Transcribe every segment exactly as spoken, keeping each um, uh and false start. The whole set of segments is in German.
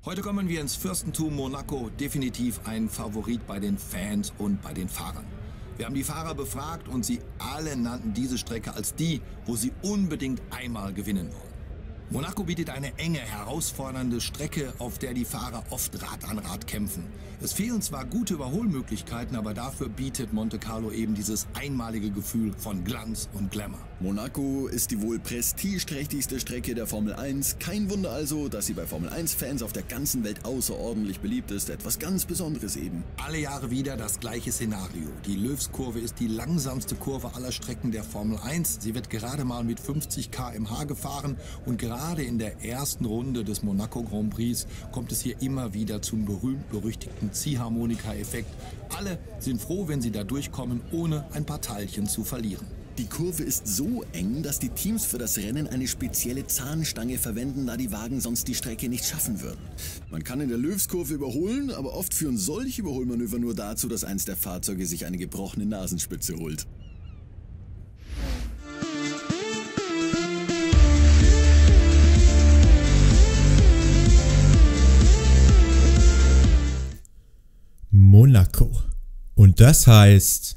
Heute kommen wir ins Fürstentum Monaco, definitiv ein Favorit bei den Fans und bei den Fahrern. Wir haben die Fahrer befragt und sie alle nannten diese Strecke als die, wo sie unbedingt einmal gewinnen wollen. Monaco bietet eine enge, herausfordernde Strecke, auf der die Fahrer oft Rad an Rad kämpfen. Es fehlen zwar gute Überholmöglichkeiten, aber dafür bietet Monte Carlo eben dieses einmalige Gefühl von Glanz und Glamour. Monaco ist die wohl prestigeträchtigste Strecke der Formel eins. Kein Wunder also, dass sie bei Formel eins Fans auf der ganzen Welt außerordentlich beliebt ist. Etwas ganz Besonderes eben. Alle Jahre wieder das gleiche Szenario. Die Löws-Kurve ist die langsamste Kurve aller Strecken der Formel eins. Sie wird gerade mal mit fünfzig Kilometer pro Stunde gefahren und gerade in der ersten Runde des Monaco Grand Prix kommt es hier immer wieder zum berühmt-berüchtigten Ziehharmonika-Effekt. Alle sind froh, wenn sie da durchkommen, ohne ein paar Teilchen zu verlieren. Die Kurve ist so eng, dass die Teams für das Rennen eine spezielle Zahnstange verwenden, da die Wagen sonst die Strecke nicht schaffen würden. Man kann in der Löws-Kurve überholen, aber oft führen solche Überholmanöver nur dazu, dass eins der Fahrzeuge sich eine gebrochene Nasenspitze holt. Monaco. Und das heißt...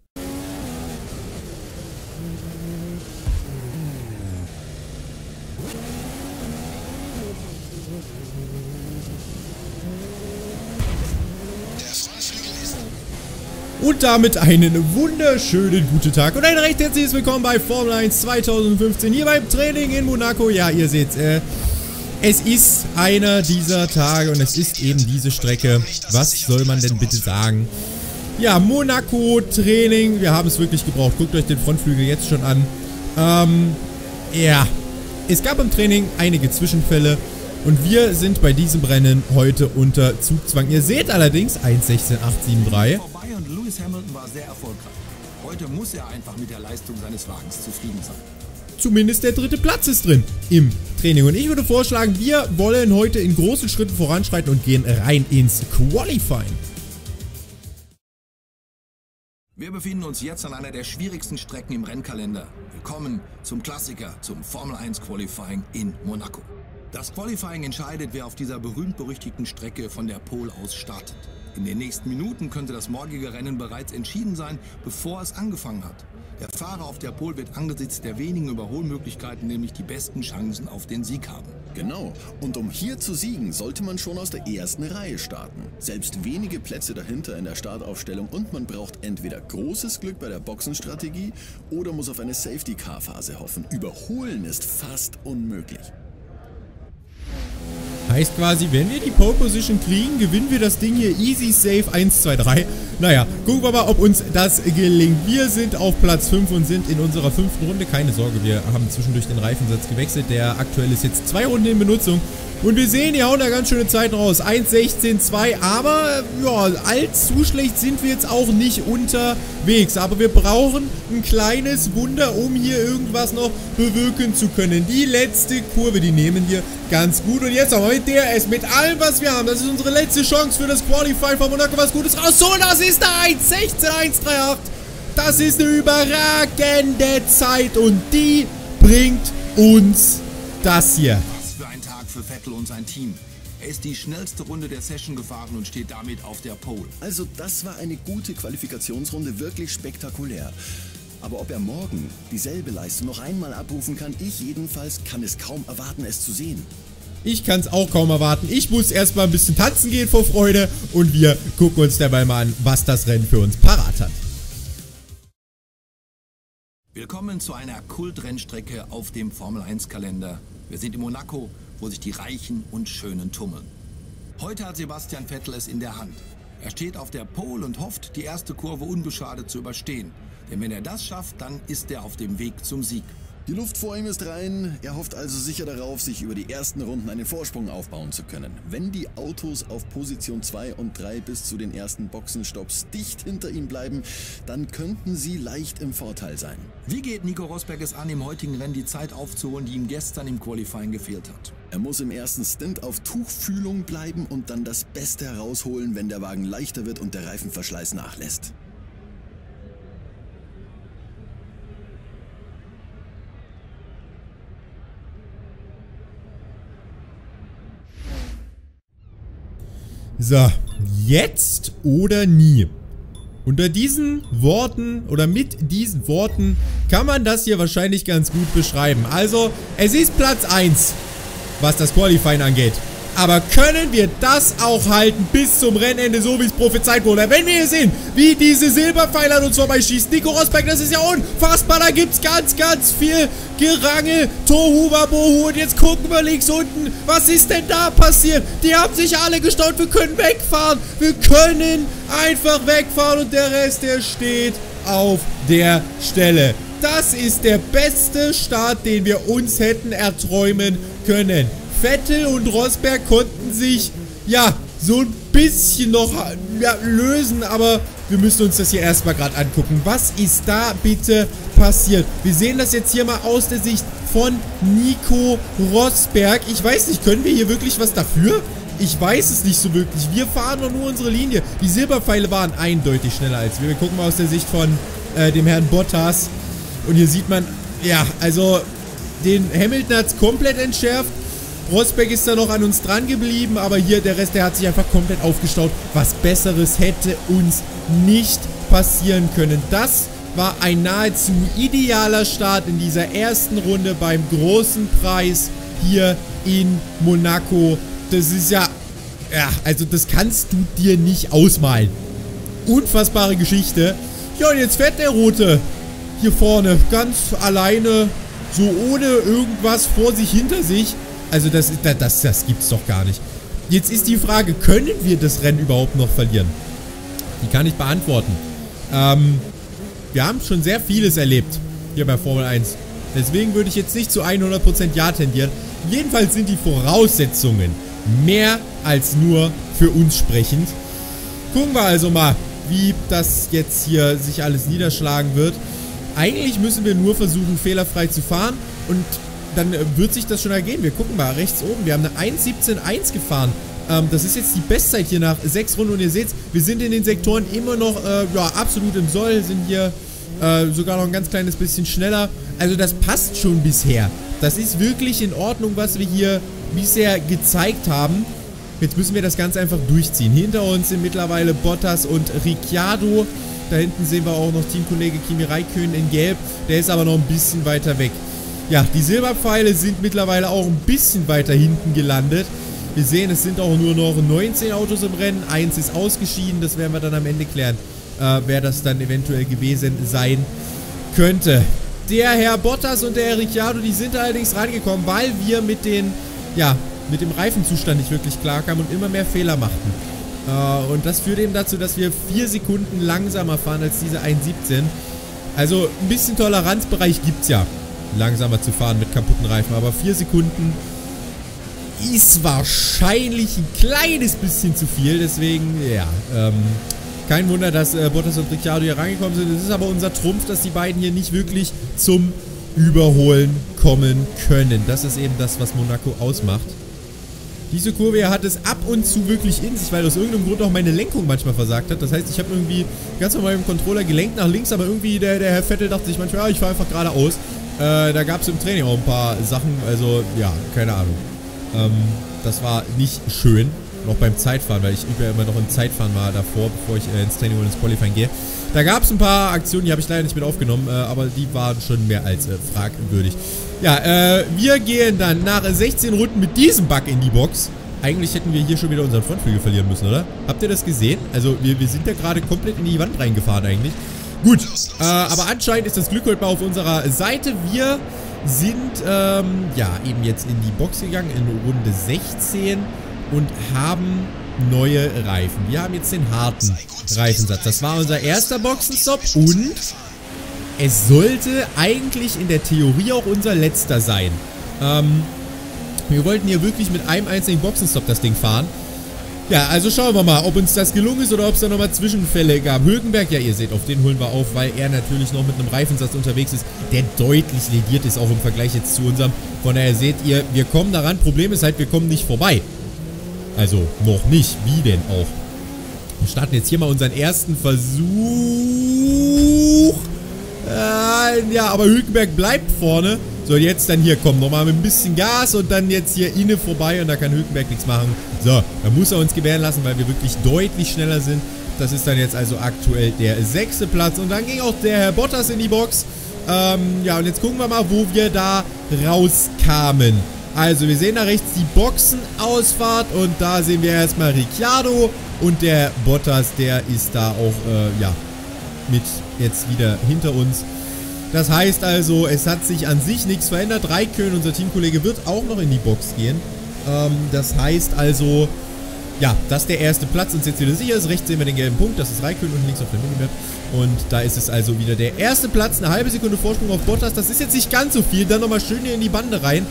Und damit einen wunderschönen guten Tag und ein recht herzliches Willkommen bei Formel eins zweitausendfünfzehn hier beim Training in Monaco. Ja, ihr seht, äh, es ist einer dieser Tage und es ist eben diese Strecke. Was soll man denn bitte sagen? Ja, Monaco Training, wir haben es wirklich gebraucht. Guckt euch den Frontflügel jetzt schon an. Ähm, ja, es gab im Training einige Zwischenfälle und wir sind bei diesem Rennen heute unter Zugzwang. Ihr seht allerdings eins sechzehn acht sieben drei. Lewis Hamilton war sehr erfolgreich. Heute muss er einfach mit der Leistung seines Wagens zufrieden sein. Zumindest der dritte Platz ist drin im Training. Und ich würde vorschlagen, wir wollen heute in großen Schritten voranschreiten und gehen rein ins Qualifying. Wir befinden uns jetzt an einer der schwierigsten Strecken im Rennkalender. Willkommen zum Klassiker, zum Formel eins Qualifying in Monaco. Das Qualifying entscheidet, wer auf dieser berühmt-berüchtigten Strecke von der Pole aus startet. In den nächsten Minuten könnte das morgige Rennen bereits entschieden sein, bevor es angefangen hat. Der Fahrer auf der Pole wird angesichts der wenigen Überholmöglichkeiten nämlich die besten Chancen auf den Sieg haben. Genau. Und um hier zu siegen, sollte man schon aus der ersten Reihe starten. Selbst wenige Plätze dahinter in der Startaufstellung und man braucht entweder großes Glück bei der Boxenstrategie oder muss auf eine Safety-Car-Phase hoffen. Überholen ist fast unmöglich. Heißt quasi, wenn wir die Pole Position kriegen, gewinnen wir das Ding hier easy safe eins, zwei, drei. Naja, gucken wir mal, ob uns das gelingt. Wir sind auf Platz fünf und sind in unserer fünften Runde. Keine Sorge, wir haben zwischendurch den Reifensatz gewechselt. Der aktuell ist jetzt zwei Runden in Benutzung. Und wir sehen, die hauen da ganz schöne Zeiten raus. eins sechzehn zwei, aber ja, allzu schlecht sind wir jetzt auch nicht unterwegs. Aber wir brauchen ein kleines Wunder, um hier irgendwas noch bewirken zu können. Die letzte Kurve, die nehmen wir ganz gut. Und jetzt aber mit D R S, mit allem, was wir haben. Das ist unsere letzte Chance für das Qualify von Monaco. Was Gutes raus. So, das ist der eins sechzehn eins drei acht. Das ist eine überragende Zeit. Und die bringt uns das hier. Für Vettel und sein Team. Er ist die schnellste Runde der Session gefahren und steht damit auf der Pole. Also das war eine gute Qualifikationsrunde, wirklich spektakulär. Aber ob er morgen dieselbe Leistung noch einmal abrufen kann, ich jedenfalls kann es kaum erwarten, es zu sehen. Ich kann es auch kaum erwarten. Ich muss erstmal ein bisschen tanzen gehen vor Freude und wir gucken uns dabei mal an, was das Rennen für uns parat hat. Willkommen zu einer Kultrennstrecke auf dem Formel eins Kalender. Wir sind in Monaco, wo sich die Reichen und Schönen tummeln. Heute hat Sebastian Vettel es in der Hand. Er steht auf der Pole und hofft, die erste Kurve unbeschadet zu überstehen. Denn wenn er das schafft, dann ist er auf dem Weg zum Sieg. Die Luft vor ihm ist rein, er hofft also sicher darauf, sich über die ersten Runden einen Vorsprung aufbauen zu können. Wenn die Autos auf Position zwei und drei bis zu den ersten Boxenstopps dicht hinter ihm bleiben, dann könnten sie leicht im Vorteil sein. Wie geht Nico Rosberg es an, im heutigen Rennen die Zeit aufzuholen, die ihm gestern im Qualifying gefehlt hat? Er muss im ersten Stint auf Tuchfühlung bleiben und dann das Beste herausholen, wenn der Wagen leichter wird und der Reifenverschleiß nachlässt. So, jetzt oder nie. Unter diesen Worten oder mit diesen Worten kann man das hier wahrscheinlich ganz gut beschreiben. Also, es ist Platz eins, was das Qualifying angeht. Aber können wir das auch halten bis zum Rennende, so wie es prophezeit wurde? Wenn wir hier sehen, wie diese Silberpfeile an uns vorbeischießen. Nico Rosberg, das ist ja unfassbar. Da gibt es ganz, ganz viel Gerangel. Tohu Wabohu. Und jetzt gucken wir links unten. Was ist denn da passiert? Die haben sich alle gestaut. Wir können wegfahren. Wir können einfach wegfahren. Und der Rest, der steht auf der Stelle. Das ist der beste Start, den wir uns hätten erträumen können. Vettel und Rosberg konnten sich, ja, so ein bisschen noch ja, lösen, aber wir müssen uns das hier erstmal gerade angucken. Was ist da bitte passiert? Wir sehen das jetzt hier mal aus der Sicht von Nico Rosberg. Ich weiß nicht, können wir hier wirklich was dafür? Ich weiß es nicht so wirklich. Wir fahren doch nur unsere Linie. Die Silberpfeile waren eindeutig schneller als wir. Wir gucken mal aus der Sicht von äh, dem Herrn Bottas. Und hier sieht man, ja, also den Hamilton hat es komplett entschärft. Rosberg ist da noch an uns dran geblieben, aber hier der Rest, der hat sich einfach komplett aufgestaut. Was Besseres hätte uns nicht passieren können. Das war ein nahezu idealer Start in dieser ersten Runde beim großen Preis hier in Monaco. Das ist ja, ja, also das kannst du dir nicht ausmalen. Unfassbare Geschichte. Ja, und jetzt fährt der Rote hier vorne ganz alleine, so ohne irgendwas vor sich, hinter sich. Also das, das, das, das gibt's doch gar nicht. Jetzt ist die Frage, können wir das Rennen überhaupt noch verlieren? Die kann ich beantworten. Ähm, wir haben schon sehr vieles erlebt hier bei Formel eins. Deswegen würde ich jetzt nicht zu hundert Prozent Ja tendieren. Jedenfalls sind die Voraussetzungen mehr als nur für uns sprechend. Gucken wir also mal, wie das jetzt hier sich alles niederschlagen wird. Eigentlich müssen wir nur versuchen, fehlerfrei zu fahren und dann wird sich das schon ergeben. Wir gucken mal rechts oben. Wir haben eine eins siebzehn eins gefahren. Ähm, das ist jetzt die Bestzeit hier nach sechs Runden. Und ihr seht, wir sind in den Sektoren immer noch äh, ja, absolut im Soll. Sind hier äh, sogar noch ein ganz kleines bisschen schneller. Also das passt schon bisher. Das ist wirklich in Ordnung, was wir hier bisher gezeigt haben. Jetzt müssen wir das Ganze einfach durchziehen. Hinter uns sind mittlerweile Bottas und Ricciardo. Da hinten sehen wir auch noch Teamkollege Kimi Räikkönen in Gelb. Der ist aber noch ein bisschen weiter weg. Ja, die Silberpfeile sind mittlerweile auch ein bisschen weiter hinten gelandet. Wir sehen, es sind auch nur noch neunzehn Autos im Rennen. Eins ist ausgeschieden, das werden wir dann am Ende klären, äh, wer das dann eventuell gewesen sein könnte. Der Herr Bottas und der Herr Ricciardo, die sind allerdings rangekommen, weil wir mit den, ja, mit dem Reifenzustand nicht wirklich klarkamen und immer mehr Fehler machten. Äh, und das führt eben dazu, dass wir vier Sekunden langsamer fahren als diese eins siebzehn. Also ein bisschen Toleranzbereich gibt es ja, langsamer zu fahren mit kaputten Reifen. Aber vier Sekunden ist wahrscheinlich ein kleines bisschen zu viel. Deswegen, ja, ähm, kein Wunder, dass äh, Bottas und Ricciardo hier reingekommen sind. Es ist aber unser Trumpf, dass die beiden hier nicht wirklich zum Überholen kommen können. Das ist eben das, was Monaco ausmacht. Diese Kurve hier hat es ab und zu wirklich in sich, weil aus irgendeinem Grund auch meine Lenkung manchmal versagt hat. Das heißt, ich habe irgendwie ganz normal mit dem Controller gelenkt nach links, aber irgendwie der, der Herr Vettel dachte sich manchmal, ja, ich fahre einfach geradeaus. Äh, da gab es im Training auch ein paar Sachen, also ja, keine Ahnung. Ähm, das war nicht schön, noch beim Zeitfahren, weil ich übe ja immer noch im Zeitfahren mal davor, bevor ich äh, ins Training und ins Qualifying gehe. Da gab es ein paar Aktionen, die habe ich leider nicht mit aufgenommen, äh, aber die waren schon mehr als äh, fragwürdig. Ja, äh, wir gehen dann nach sechzehn Runden mit diesem Bug in die Box. Eigentlich hätten wir hier schon wieder unseren Frontflügel verlieren müssen, oder? Habt ihr das gesehen? Also, wir, wir sind ja gerade komplett in die Wand reingefahren eigentlich. Gut, äh, aber anscheinend ist das Glück heute mal auf unserer Seite. Wir sind, ähm, ja, eben jetzt in die Box gegangen in Runde sechzehn und haben neue Reifen. Wir haben jetzt den harten Reifensatz. Das war unser erster Boxenstopp und es sollte eigentlich in der Theorie auch unser letzter sein. Ähm, wir wollten hier wirklich mit einem einzigen Boxenstopp das Ding fahren. Ja, also schauen wir mal, ob uns das gelungen ist oder ob es da nochmal Zwischenfälle gab. Hülkenberg, ja, ihr seht, auf den holen wir auf, weil er natürlich noch mit einem Reifensatz unterwegs ist, der deutlich lediert ist, auch im Vergleich jetzt zu unserem. Von daher seht ihr, wir kommen daran. Problem ist halt, wir kommen nicht vorbei. Also, noch nicht. Wie denn auch? Wir starten jetzt hier mal unseren ersten Versuch. Äh, ja, aber Hülkenberg bleibt vorne. So, jetzt dann hier, komm, nochmal mit ein bisschen Gas und dann jetzt hier inne vorbei und da kann Hülkenberg nichts machen. So, da muss er uns gewähren lassen, weil wir wirklich deutlich schneller sind. Das ist dann jetzt also aktuell der sechste Platz. Und dann ging auch der Herr Bottas in die Box. Ähm, ja, und jetzt gucken wir mal, wo wir da rauskamen. Also, wir sehen da rechts die Boxenausfahrt und da sehen wir erstmal Ricciardo und der Bottas, der ist da auch, äh, ja, mit jetzt wieder hinter uns. Das heißt also, es hat sich an sich nichts verändert. Raikön, unser Teamkollege, wird auch noch in die Box gehen. Ähm, das heißt also, ja, dass der erste Platz uns jetzt wieder sicher ist. Rechts sehen wir den gelben Punkt, das ist Raikön und links auf der Minimap. Und da ist es also wieder der erste Platz, eine halbe Sekunde Vorsprung auf Bottas. Das ist jetzt nicht ganz so viel. Dann nochmal schön hier in die Bande rein.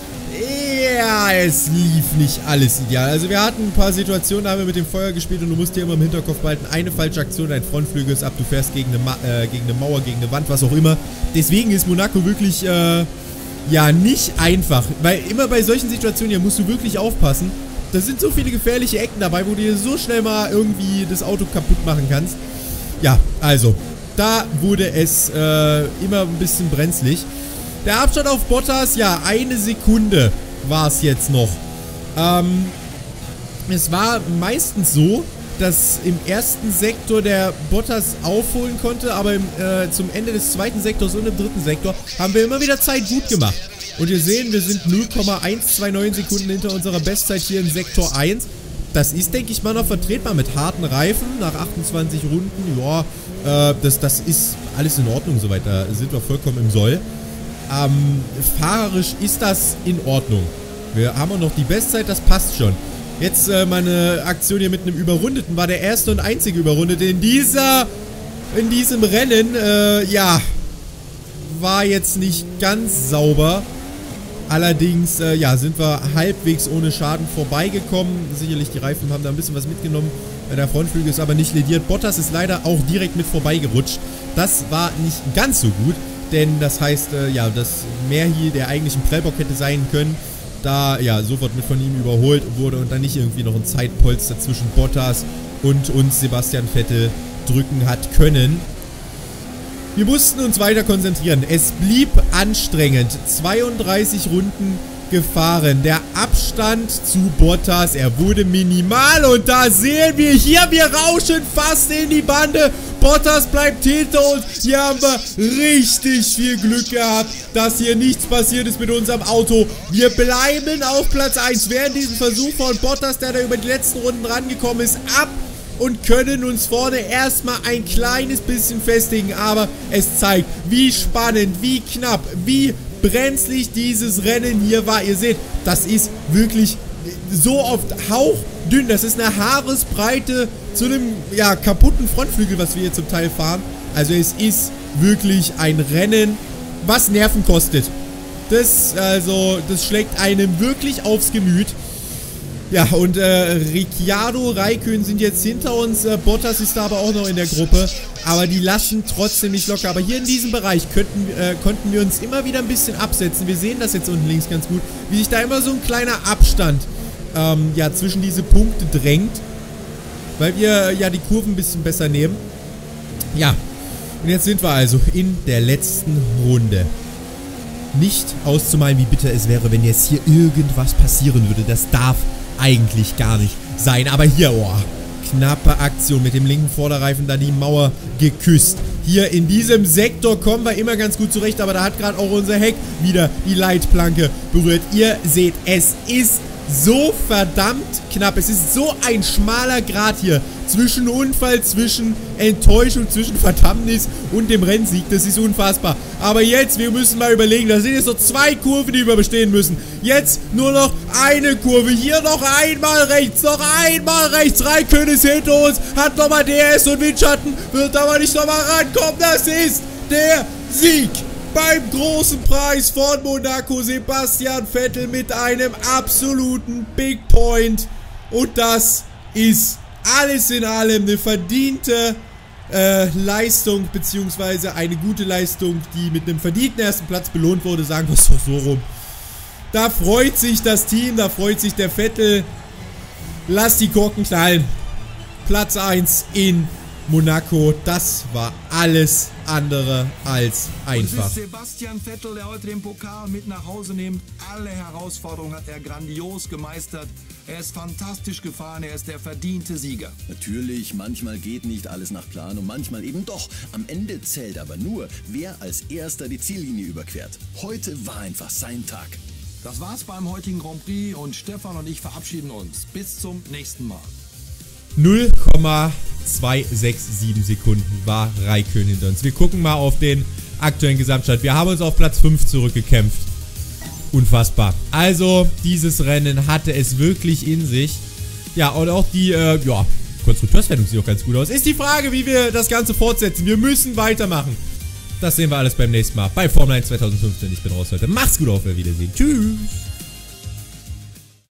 Ja, es lief nicht alles ideal. Also wir hatten ein paar Situationen, da haben wir mit dem Feuer gespielt und du musst dir immer im Hinterkopf behalten, eine falsche Aktion, dein Frontflügel ist ab, du fährst gegen eine, Ma äh, gegen eine Mauer, gegen eine Wand, was auch immer. Deswegen ist Monaco wirklich, äh, ja, nicht einfach. Weil immer bei solchen Situationen, ja, musst du wirklich aufpassen. Da sind so viele gefährliche Ecken dabei, wo du dir so schnell mal irgendwie das Auto kaputt machen kannst. Ja, also, da wurde es äh, immer ein bisschen brenzlig. Der Abstand auf Bottas, ja, eine Sekunde war es jetzt noch. Ähm, es war meistens so, dass im ersten Sektor der Bottas aufholen konnte, aber im, äh, zum Ende des zweiten Sektors und im dritten Sektor haben wir immer wieder Zeit gut gemacht. Und ihr seht, wir sind null Komma eins zwei neun Sekunden hinter unserer Bestzeit hier in Sektor eins. Das ist, denke ich mal, noch vertretbar mit harten Reifen nach achtundzwanzig Runden. Ja, äh, das, das ist alles in Ordnung soweit. Da sind wir vollkommen im Soll. Ähm, fahrerisch ist das in Ordnung. Wir haben auch noch die Bestzeit, das passt schon. Jetzt äh, meine Aktion hier mit einem Überrundeten war der erste und einzige Überrundete in dieser, in diesem Rennen. Äh, ja, war jetzt nicht ganz sauber. Allerdings, äh, ja, sind wir halbwegs ohne Schaden vorbeigekommen. Sicherlich, die Reifen haben da ein bisschen was mitgenommen. Der Frontflügel ist aber nicht lediert. Bottas ist leider auch direkt mit vorbeigerutscht. Das war nicht ganz so gut. Denn das heißt, äh, ja, dass mehr hier der eigentlichen Prellbock hätte sein können, da, ja, sofort mit von ihm überholt wurde und dann nicht irgendwie noch ein Zeitpolster zwischen Bottas und uns Sebastian Vettel drücken hat können. Wir mussten uns weiter konzentrieren. Es blieb anstrengend. zweiunddreißig Runden gefahren. Der Abstand zu Bottas, er wurde minimal und da sehen wir hier, wir rauschen fast in die Bande. Bottas bleibt hinter uns. Hier haben wir richtig viel Glück gehabt, dass hier nichts passiert ist mit unserem Auto. Wir bleiben auf Platz eins. Während diesem Versuch von Bottas, der da über die letzten Runden rangekommen ist, ab und können uns vorne erstmal ein kleines bisschen festigen. Aber es zeigt, wie spannend, wie knapp, wie brenzlig dieses Rennen hier war. Ihr seht, das ist wirklich so oft hauchdünn. Das ist eine Haaresbreite zu einem, ja, kaputten Frontflügel, was wir hier zum Teil fahren. Also es ist wirklich ein Rennen, was Nerven kostet. Das, also, das schlägt einem wirklich aufs Gemüt. Ja, und äh, Ricciardo, Raikön sind jetzt hinter uns. Äh, Bottas ist da aber auch noch in der Gruppe. Aber die lassen trotzdem nicht locker. Aber hier in diesem Bereich könnten, äh, konnten wir uns immer wieder ein bisschen absetzen. Wir sehen das jetzt unten links ganz gut. Wie sich da immer so ein kleiner Abstand ähm, ja, zwischen diese Punkte drängt. Weil wir ja die Kurven ein bisschen besser nehmen. Ja, und jetzt sind wir also in der letzten Runde. Nicht auszumalen, wie bitter es wäre, wenn jetzt hier irgendwas passieren würde. Das darf eigentlich gar nicht sein. Aber hier, oh, knappe Aktion mit dem linken Vorderreifen, da die Mauer geküsst. Hier in diesem Sektor kommen wir immer ganz gut zurecht, aber da hat gerade auch unser Heck wieder die Leitplanke berührt. Ihr seht, es ist so verdammt knapp. Es ist so ein schmaler Grat hier zwischen Unfall, zwischen Enttäuschung, zwischen Verdammnis und dem Rennsieg. Das ist unfassbar. Aber jetzt, wir müssen mal überlegen, da sind jetzt noch zwei Kurven, die wir bestehen müssen. Jetzt nur noch eine Kurve. Hier noch einmal rechts, noch einmal rechts. Raikön ist hinter uns, hat nochmal D R S und Windschatten, wird aber nicht nochmal rankommen. Das ist der Sieg beim großen Preis von Monaco. Sebastian Vettel mit einem absoluten Big Point. Und das ist alles in allem eine verdiente äh, Leistung, beziehungsweise eine gute Leistung, die mit einem verdienten ersten Platz belohnt wurde, sagen wir es doch so rum. Da freut sich das Team, da freut sich der Vettel. Lass die Korken knallen. Platz eins in Monaco, das war alles andere als einfach. Und es ist Sebastian Vettel, der heute den Pokal mit nach Hause nimmt. Alle Herausforderungen hat er grandios gemeistert. Er ist fantastisch gefahren, er ist der verdiente Sieger. Natürlich, manchmal geht nicht alles nach Plan und manchmal eben doch. Am Ende zählt aber nur, wer als erster die Ziellinie überquert. Heute war einfach sein Tag. Das war's beim heutigen Grand Prix und Stefan und ich verabschieden uns. Bis zum nächsten Mal. null Komma zwei sechs sieben Sekunden war Räikkönen hinter uns. Wir gucken mal auf den aktuellen Gesamtstand. Wir haben uns auf Platz fünf zurückgekämpft. Unfassbar. Also, dieses Rennen hatte es wirklich in sich. Ja, und auch die, äh, ja, Konstrukteurswertung sieht auch ganz gut aus. Ist die Frage, wie wir das Ganze fortsetzen. Wir müssen weitermachen. Das sehen wir alles beim nächsten Mal bei Formel eins zwanzig fünfzehn. Ich bin raus heute. Macht's gut, auf Wiedersehen. Tschüss.